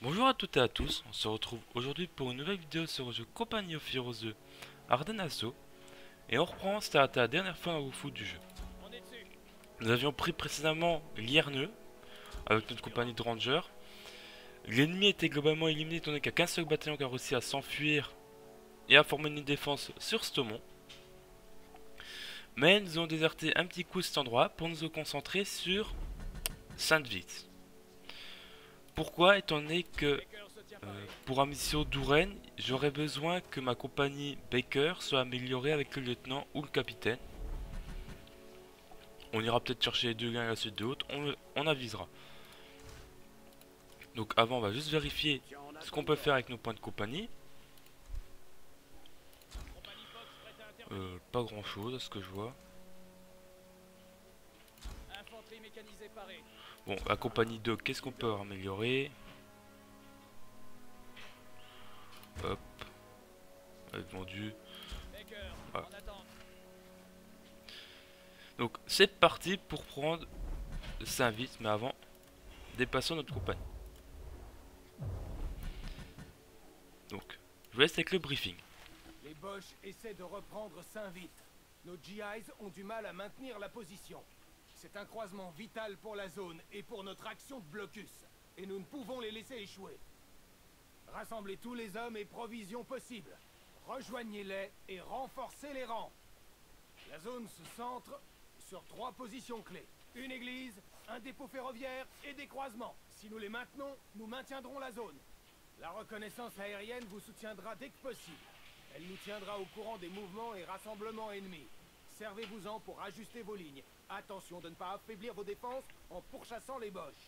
Bonjour à toutes et à tous, on se retrouve aujourd'hui pour une nouvelle vidéo sur le jeu Company of Heroes 2 Arden Assault et on reprend, c'était la dernière fois au foot du jeu. Nous avions pris précédemment Lierneux avec notre compagnie de rangers. L'ennemi était globalement éliminé étant donné qu'il n'y a qu'un seul bataillon qui a réussi à s'enfuir et à former une défense sur Stomont. Mais nous avons déserté un petit coup cet endroit pour nous concentrer sur Sainte-Vite. Pourquoi? Étant donné que pour la mission d'Ouren, j'aurais besoin que ma compagnie Baker soit améliorée avec le lieutenant ou le capitaine. On ira peut-être chercher les deux l'un à la suite de l'autre, on avisera. Donc avant, on va juste vérifier ce qu'on peut faire avec nos points de compagnie. Pas grand chose à ce que je vois. Bon, la compagnie 2, qu'est-ce qu'on peut améliorer? Hop. Vendu. Voilà. Donc c'est parti pour prendre Saint-Vite, mais avant, dépassons notre compagnie. Donc, je vous laisse avec le briefing. Les Boches essaient de reprendre Saint-Vite. Nos GIs ont du mal à maintenir la position. C'est un croisement vital pour la zone et pour notre action de blocus. Et nous ne pouvons les laisser échouer. Rassemblez tous les hommes et provisions possibles. Rejoignez-les et renforcez les rangs. La zone se centre sur 3 positions clés. Une église, un dépôt ferroviaire et des croisements. Si nous les maintenons, nous maintiendrons la zone. La reconnaissance aérienne vous soutiendra dès que possible. Elle nous tiendra au courant des mouvements et rassemblements ennemis. Servez-vous-en pour ajuster vos lignes. Attention de ne pas affaiblir vos défenses en pourchassant les Boches.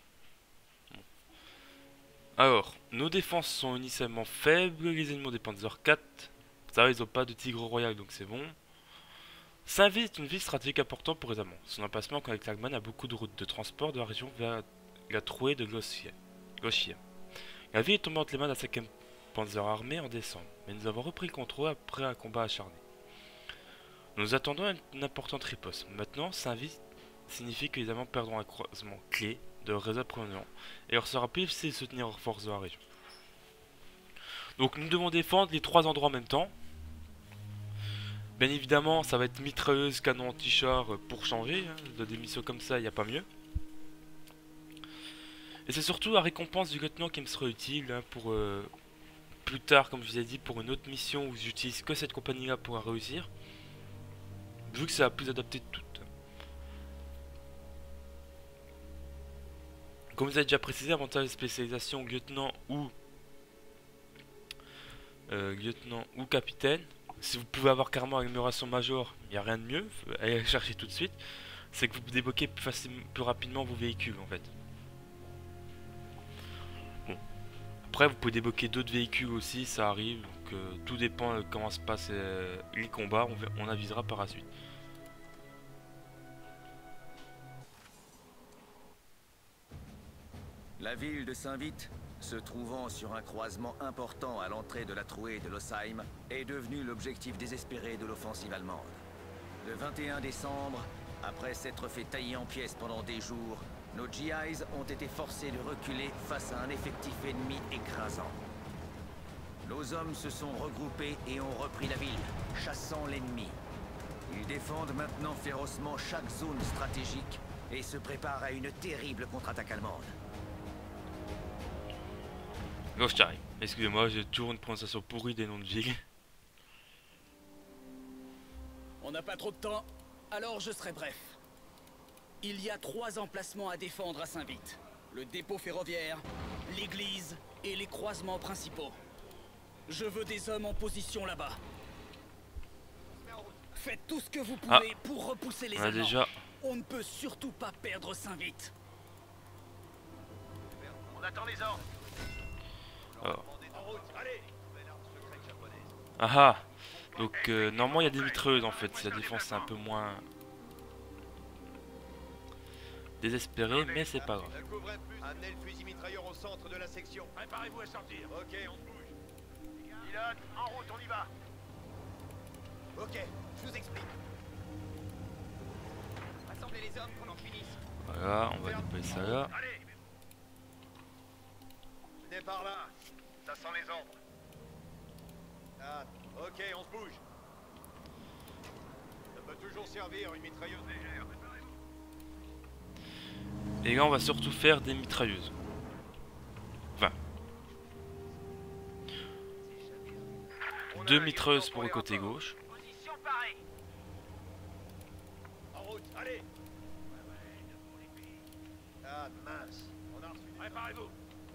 Alors, nos défenses sont initialement faibles, les ennemis ont des Panzer 4. Ça va, ils ont pas de Tigre Royal, donc c'est bon. Saint-Vit est une ville stratégique importante pour les Allemands. Son emplacement connecte l'Allemagne à beaucoup de routes de transport de la région vers la trouée de Gauchier. La ville est tombée entre les mains de la 5e Panzer armée en décembre, mais nous avons repris le contrôle après un combat acharné. Nous attendons une importante riposte. Maintenant, Saint-Vit signifie que les Allemands perdront un croisement clé de leur réseau d'approvisionnement et leur sera plus difficile de soutenir leurs forces de la région. Donc nous devons défendre les 3 endroits en même temps. Bien évidemment, ça va être mitrailleuse, canon anti-char pour changer. Dans des missions comme ça, il n'y a pas mieux. Et c'est surtout la récompense du lieutenant qui me sera utile pour plus tard, comme je vous ai dit, pour une autre mission où j'utilise que cette compagnie-là pour réussir. Vu que c'est la plus adaptée de toutes. Comme vous avez déjà précisé, avantage de spécialisation lieutenant ou capitaine. Si vous pouvez avoir carrément l'amélioration major, il n'y a rien de mieux, allez la chercher tout de suite. C'est que vous débloquez plus rapidement vos véhicules en fait. Bon. Après vous pouvez débloquer d'autres véhicules aussi, ça arrive. Donc tout dépend de comment se passent les combats, on avisera par la suite. La ville de Saint-Vite, se trouvant sur un croisement important à l'entrée de la trouée de Losheim, est devenue l'objectif désespéré de l'offensive allemande. Le 21 décembre, après s'être fait tailler en pièces pendant des jours, nos GIs ont été forcés de reculer face à un effectif ennemi écrasant. Nos hommes se sont regroupés et ont repris la ville, chassant l'ennemi. Ils défendent maintenant férocement chaque zone stratégique et se préparent à une terrible contre-attaque allemande. Gauchstein. Excusez-moi, j'ai toujours une prononciation pourrie des noms de villes. On n'a pas trop de temps, alors je serai bref. Il y a 3 emplacements à défendre à Saint-Vite. Le dépôt ferroviaire, l'église et les croisements principaux. Je veux des hommes en position là-bas. Faites tout ce que vous pouvez pour repousser les Allemands. Déjà... On ne peut surtout pas perdre Saint-Vite. On attend les ordres. Alors. Ah ah. Donc normalement il y a des mitrailleuses en fait, la défense c'est un peu moins désespéré, mais c'est pas grave. Amenez le fusil mitrailleur au centre de la section. Préparez-vous à sortir. Ok, on se bouge. Pilote, en route, on y va. Ok, je vous explique. Rassemblez les hommes qu'on en finisse. Voilà, on va déployer ça là. Allez. Venez par là. Ça sent les ombres. Ah, ok, on se bouge. Ça peut toujours servir une mitrailleuse légère. Et là, on va surtout faire des mitrailleuses. Enfin, On a 2 un mitrailleuses lieutenant pour le les côté renforts. gauche. Position parée. En route, allez. Ah mince, on a reçu. Préparez-vous.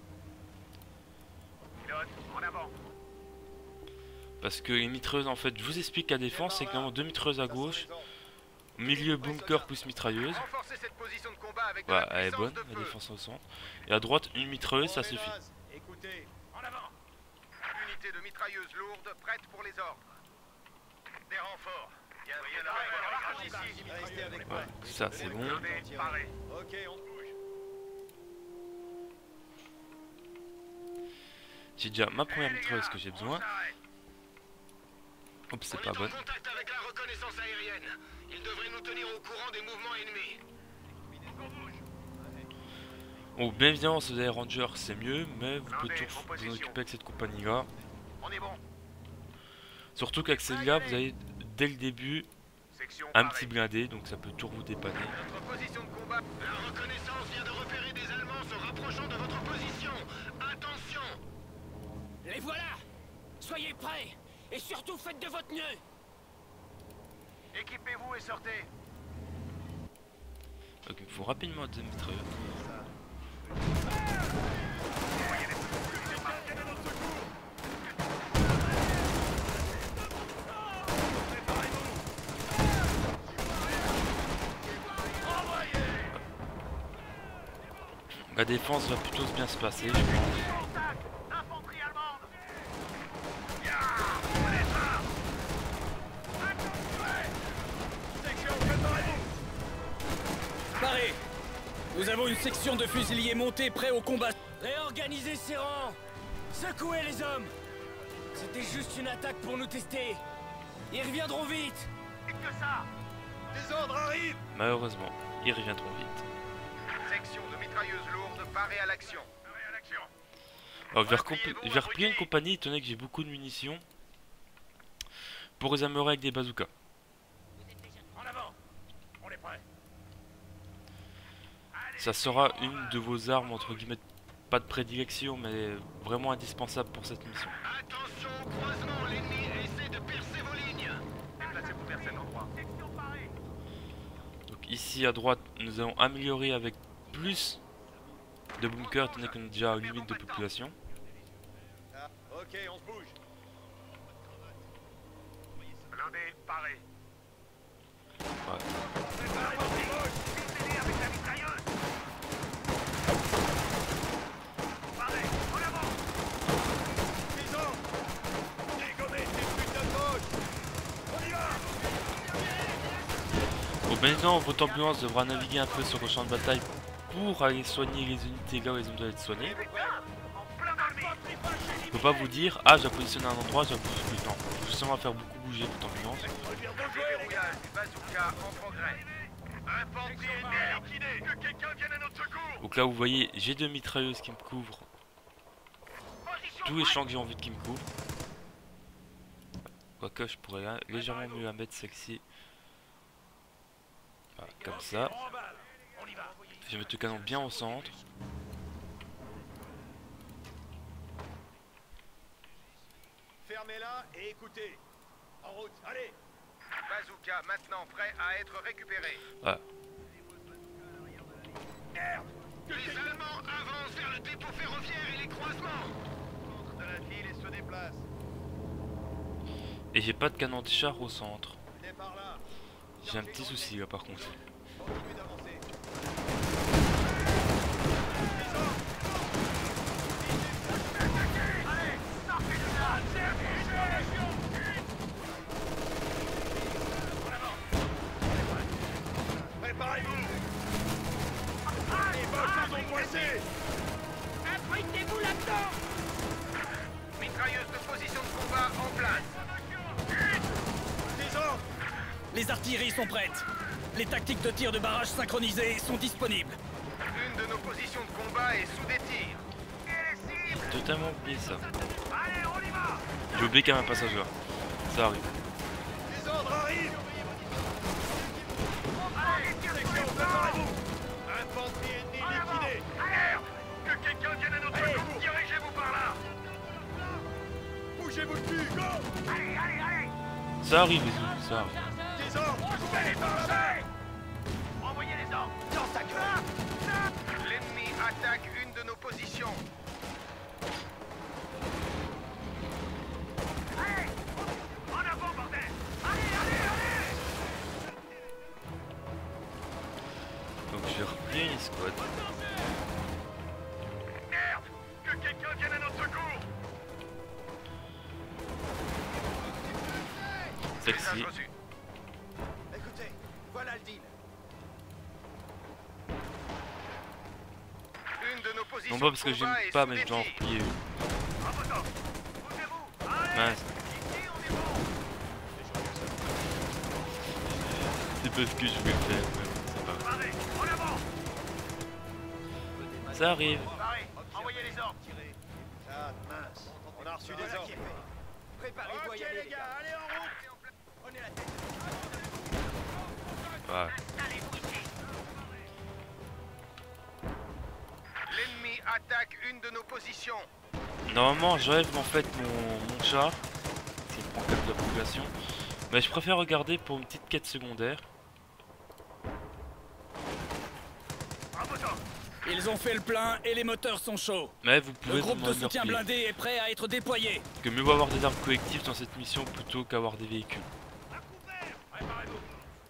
Pilote, en avant. Parce que les mitrailleuses, en fait, je vous explique la défense, c'est clairement 2 mitrailleuses à Ça sent gauche, les ombres. milieu bunker plus mitrailleuse. Renforcez cette position de combat avec de Voilà, la elle est puissance bonne, de la feu. défense au centre. Et à droite, une mitrailleuse, ça On suffit. ménage. Écoutez, en avant. Unité de mitrailleuse lourde prête pour les ordres. Des renforts. Il y a un ici. Restez avec moi. Ouais, ça c'est bon. Paré. Ok, on se bouge. J'ai déjà ma première mitrailleuse que j'ai besoin. Hop, c'est pas bonne. Contact avec la reconnaissance aérienne. Ils devraient nous tenir au courant des mouvements ennemis. Bon, bien évidemment, ce Air Ranger c'est mieux, mais vous pouvez toujours vous en occuper avec cette compagnie là. On est bon. Surtout qu'avec celle-là, vous avez dès le début Section un parée. petit blindé, donc ça peut toujours vous dépanner. Notre position de combat. La reconnaissance vient de repérer des Allemands se rapprochant de votre position. Attention. Les voilà! Soyez prêts! Et surtout faites de votre mieux! Équipez-vous et sortez. Donc il me faut rapidement 2 mitrailleuses. La défense va plutôt bien se passer, je pense. Infanterie allemande. Section, préparez-vous. Paré! Nous avons une section de fusiliers montés prêts au combat. Réorganisez ces rangs! Secouez les hommes! C'était juste une attaque pour nous tester. Ils reviendront vite! Que ça. Des ordres arrivent. Malheureusement, ils reviendront vite. Section de mitrailleuses lourdes parée à l'action. Alors, je vais replier une compagnie, étant donné que j'ai beaucoup de munitions, pour les améliorer avec des bazookas. En avant. On est prêt. Ça sera une de vos armes, entre guillemets, pas de prédilection, mais vraiment indispensable pour cette mission. Attention au croisement, l'ennemi essaie de percer vos lignes. Déplacez-vous vers cet endroit. Section parée. Donc ici à droite, nous allons améliorer avec plus de bunkers, étant donné qu'on est déjà à limite de population. Ah, ok, on se bouge. Blindé, paré. Ouais. Avec la mitrailleuse. Paré, en avant. Prison. Dégommez ces putains de gauche. On y va. Bon, maintenant, votre ambulance devra naviguer un peu sur le champ de bataille pour aller soigner les unités là où elles ont besoin d'être soignées. Je peux pas vous dire, ah, j'ai positionné à un endroit, j'ai positionné. Non, il faut seulement faire beaucoup bouger votre ambulance. Déverrouillage du bazooka en progrès. Infanterie ennemie liquidée. Que quelqu'un vienne à notre secours. Donc là, vous voyez, j'ai 2 mitrailleuses qui me couvrent tous les champs que j'ai envie de qui me couvrent. Quoique, je pourrais légèrement mieux la mettre celle-ci. Voilà, comme ça. Je vais mettre le canon bien au centre. Fermez-la et écoutez. En route, allez. Bazooka maintenant prêt à être récupéré. Voilà. Merde. Les Allemands avancent vers le dépôt ferroviaire et les croisements. Centre de la ville et se déplacent. Et j'ai pas de canon de char au centre. Venez par là. J'ai un petit souci là par contre. Continuez d'avancer. Allez, sortez de là. Préparez-vous. Les bottes nous ont coincés. Abritez-vous là-dedans! Mitrailleuse de position de combat en place. Des ordres. Les artilleries sont prêtes. Les tactiques de tir de barrage synchronisées sont disponibles. Une de nos positions de combat est sous des tirs. Et les cibles. J'ai totalement oublié ça. Allez, on y va. J'ai oublié qu'il y a un passageur. Ça arrive. Les ordres arrivent. Allez, section, préparez-vous. Infanterie ennemie liquidée. Merde. Que quelqu'un vienne à notre secours. Dirigez-vous par là. Bougez-vous le cul, go. Allez. Ça arrive les autres, ça arrive. Des ordres. Coupez les planchers. Envoyez les ordres. Dans sa gueule. L'ennemi attaque une de nos positions. Allez. En avant, bordel. Allez. Donc j'ai replié une escouade. Merde. Que quelqu'un vienne à notre secours. Celle-ci. Écoutez, voilà le deal. Une de nos positions. Non pas parce que j'aime pas, mais je dois en replier une. Mince. C'est pas ce que je voulais faire, mais c'est pas grave. Ça arrive. Envoyez les ordres. Ah, mince. On a reçu des ordres. Préparez-vous à y aller, les gars. Allez en route. Prenez la tête. Ouais. L'ennemi attaque une de nos positions. Normalement j'enlève en fait mon char, qui prend 4 de la population, mais je préfère regarder pour une petite quête secondaire. Ils ont fait le plein et les moteurs sont chauds. Mais vous pouvez Le groupe de demander soutien leur blindé est prêt à être déployé. que mieux vaut avoir des armes collectives dans cette mission plutôt qu'avoir des véhicules. Préparez-vous.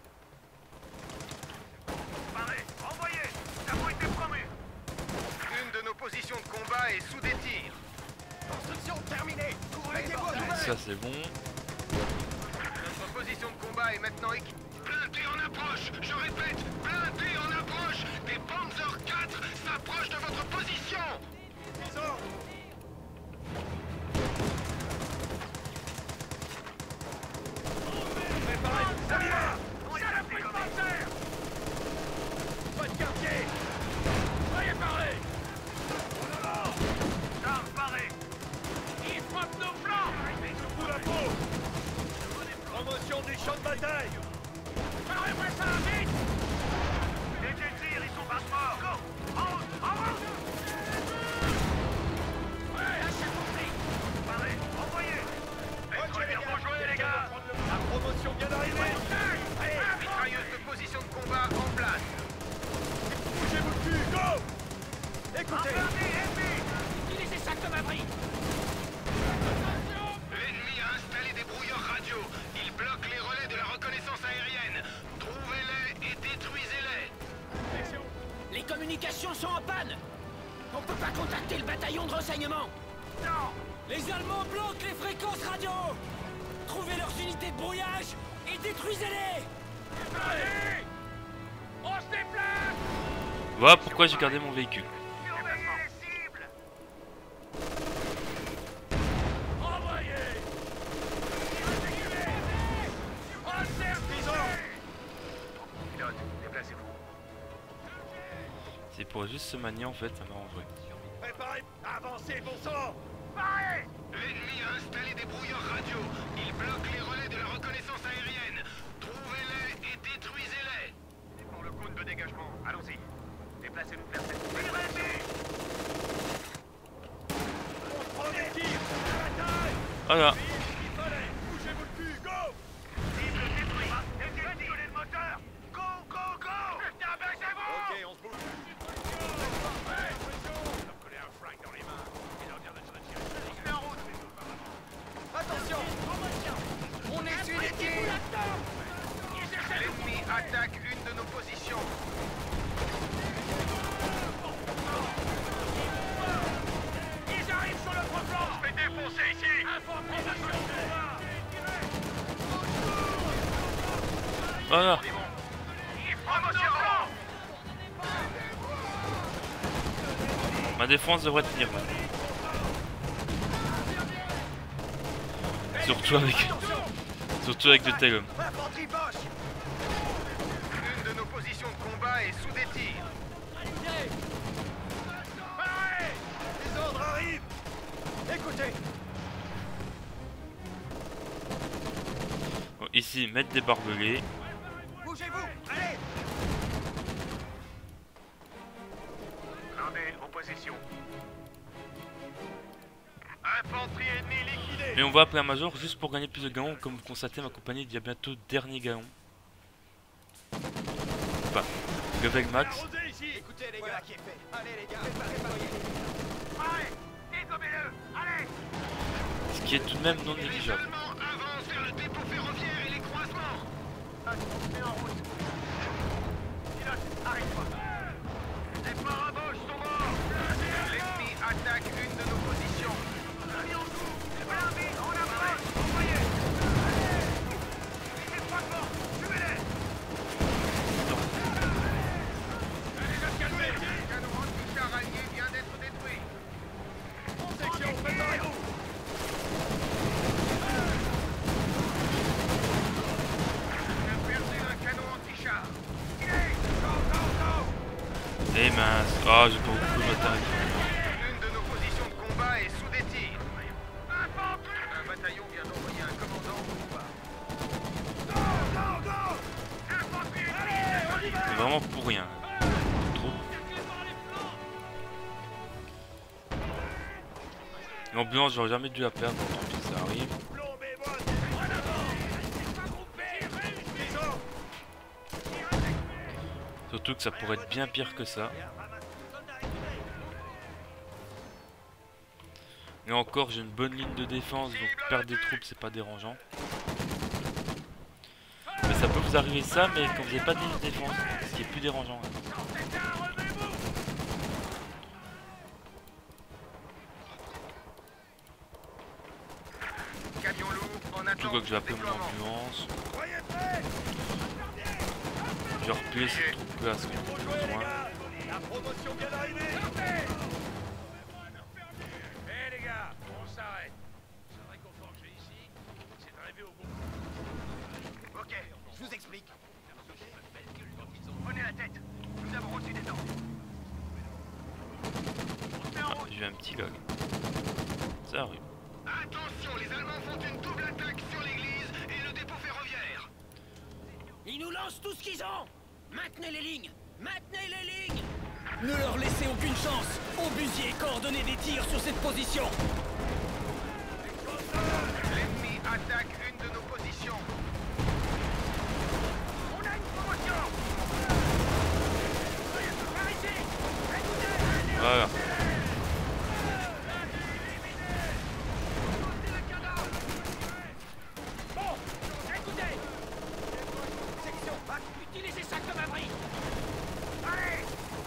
Parez, envoyez. Nous été promu. Une de nos positions de combat est sous des tirs. Construction terminée. Couvrez-vous. Ça c'est bon. Notre position de combat est maintenant équipée. Blindé en approche. Je répète, blindé en approche. Des Panzer 4 s'approchent de votre position. Préparez-vous, ça vient. On y a pris le Panzer. Pas de quartier. Soyez parlés. En avant. Armes parées. Ils frappent nos flancs. Sous la peau. Promotion du champ de bataille. Parlez-moi ça vite. Les tirs, ils sont pas morts. Go. En route. Ouais, lâchez compris. Parez, envoyez. Faites revenir vos jouets, les gars. La promotion vient d'arriver. Allez, mitrailleuse de position de combat en place. Bougez-vous le cul, go. Écoutez. Utilisez ça comme abri. L'ennemi a installé des brouilleurs radio. Il bloque les relais de la reconnaissance aérienne. Trouvez-les et détruisez-les. Les communications sont en panne. On peut pas contacter le bataillon de renseignement. Non. Les Allemands bloquent les fréquences radio. Trouvez leurs unités de brouillage et détruisez-les. Allez. On se déplace. Voilà pourquoi j'ai gardé mon véhicule. Surveillez les cibles. Envoyez. Pilote, déplacez-vous. C'est pour juste se manier en fait, ça m'a en vrai. Préparez, avancez, bon sang. Parez. L'ennemi a installé des brouilleurs radio. Il bloque les relais de la reconnaissance aérienne. Trouvez-les et détruisez-les. C'est pour le cône de dégagement. Allons-y. Déplacez-nous vers cette... Tirez-les. On se prend des tirs. Bataille. Voilà. Bougez-vous le cul, go. Cible détruite. Détruisez le moteur. Go, go, go. Putain, baissez-vous. Ok, on se bouge. Coller un fringue dans les mains et leur dire de se retirer. On se met en route. Attention. On essuie les tirs. L'ennemi attaque une de nos positions. Ils arrivent sur notre flanc. On se fait défoncer ici. Voilà. Ma défense devrait tenir. Surtout avec de tels hommes. Infanterie Bosch. Une de nos positions de combat est sous des tirs. Parez. Les ordres arrivent. côté. Bon, ici, mettre des barbelés. Bougez-vous. Allez. Blindé en position. Infanterie ennemie liquidée. Et on va appeler un major juste pour gagner plus de galons. Comme vous constatez, ma compagnie il y a bientôt dernier galon. Enfin, level max. Arrosé ici. Écoutez les gars, qui est fait. Allez les gars, préparez. Allez, dégommez-le. Allez. Ce qui est tout de même non Les négligeable. Allemands avancent vers le dépôt ferroviaire et les croisements. On se met en route. Pilote, arrête-toi. Les paraboches sont morts. L'ennemi attaque une de nos positions. Les blindés en approche. Envoyez. Les croisements, suivez-les. Allez, le calmer. Le canon anti-char allié vient d'être détruit. Section, préparez-vous. On a perdu un canon anti-char. Go. Eh mince. Ah, j'ai pas beaucoup de matériel. L'une de nos positions de combat est sous des tirs. Un bataillon vient d'envoyer un commandant au combat. C'est vraiment pour rien. Trop. L'ambulance, j'aurais jamais dû la perdre. Tant pis, ça arrive. Surtout que ça pourrait être bien pire que ça. Et encore, j'ai une bonne ligne de défense, donc perdre des troupes, c'est pas dérangeant. Mais ça peut vous arriver ça, mais quand vous n'avez pas de ligne de défense, ce qui est plus dérangeant. Camion lourd en Surtout attente que je vais de appeler mon déploiement. ambulance. Je vais replier ces troupes-là, ce qu'on a besoin. La promotion vient d'arriver. Eh les gars, on s'arrête. Ce réconfort que j'ai ici, c'est d'arriver au bon. Ok, je vous explique. Prenez la tête. Nous avons reçu des ordres. On se met en Ah, route. j'ai eu un petit lag. Ça arrive. Attention, les Allemands font une double attaque sur l'église et le dépôt ferroviaire. Ils nous lancent tout ce qu'ils ont. Maintenez les lignes. Maintenez les lignes. Ne leur laissez aucune chance. Obusier, coordonnez des tirs sur cette position. L'ennemi attaque une de nos positions. On a une promotion. Par ici. Voilà. Bon, écoutez. Section, utilisez ça comme abri. Allez.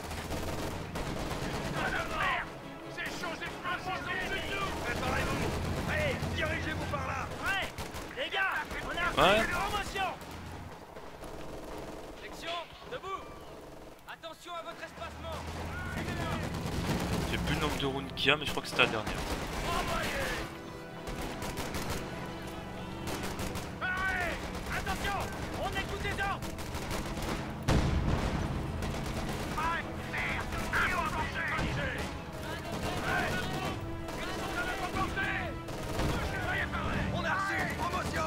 Ces choses explosives sont dessus nous. Préparez-vous. Allez, dirigez-vous par là. Ouais, les gars, on a Ouais. une promotion. Section, debout. Attention à votre espacement. J'ai plus le nombre de rounds qu'il y a, mais je crois que c'était la dernière. Allez, attention, on écoute les ordres. On a reçu une promotion.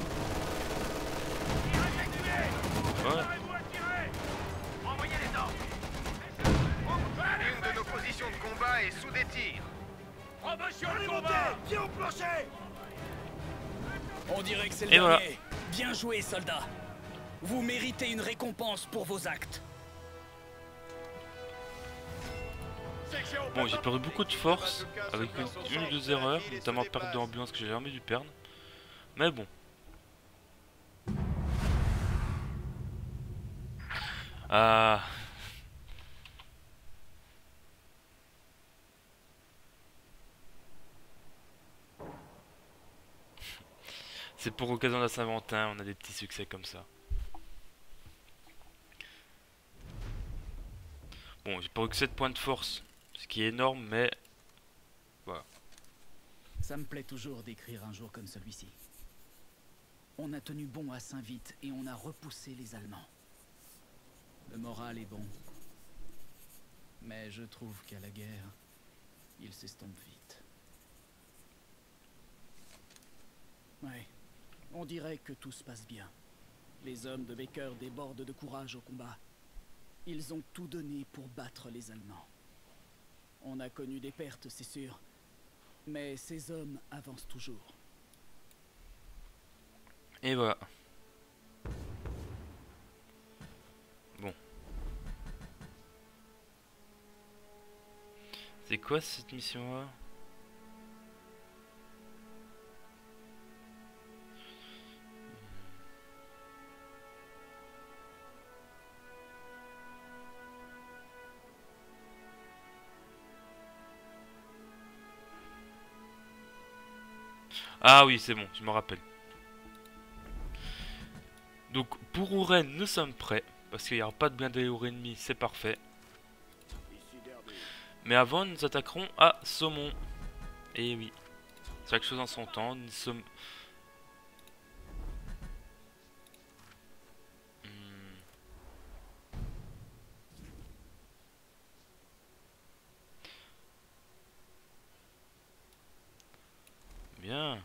Ouais. Envoyez les ordres. Une de nos positions de combat est sous des tirs. Promotion de Remontez, combat. pied au plancher. On dirait que c'est le Et dernier. voilà. Bien joué, soldats. Vous méritez une récompense pour vos actes. Bon, j'ai perdu beaucoup de force avec une ou deux erreurs, notamment perte d'ambulance que j'ai jamais dû perdre. Mais bon. Ah. C'est pour l'occasion de la Saint-Valentin, on a des petits succès comme ça. Bon, j'ai pas eu que 7 points de force, ce qui est énorme, mais voilà. Ça me plaît toujours d'écrire un jour comme celui-ci. On a tenu bon à Saint-Vite et on a repoussé les Allemands. Le moral est bon. Mais je trouve qu'à la guerre, il s'estompe vite. Ouais. On dirait que tout se passe bien. Les hommes de Baker débordent de courage au combat. Ils ont tout donné pour battre les Allemands. On a connu des pertes, c'est sûr. Mais ces hommes avancent toujours. Et voilà. Bon. C'est quoi cette mission-là? Ah oui, c'est bon, je me rappelle. Donc pour Ouren, nous sommes prêts. Parce qu'il n'y aura pas de blindé au ennemi, c'est parfait. Mais avant, nous attaquerons à Saumon. Et oui, chaque chose en son temps. Nous sommes... Bien.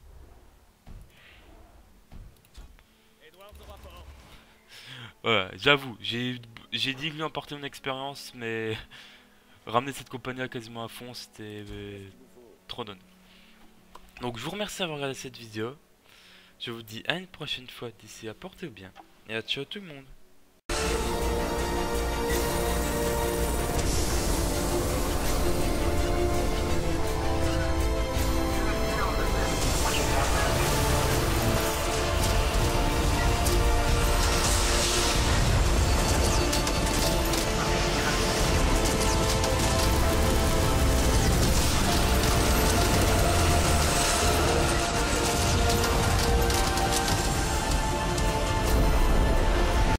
Voilà, j'avoue, j'ai dit lui emporter mon expérience, mais ramener cette compagnie à quasiment à fond, c'était trop donné. Donc je vous remercie d'avoir regardé cette vidéo. Je vous dis à une prochaine fois, d'ici là, portez-vous bien. Et à ciao tout le monde.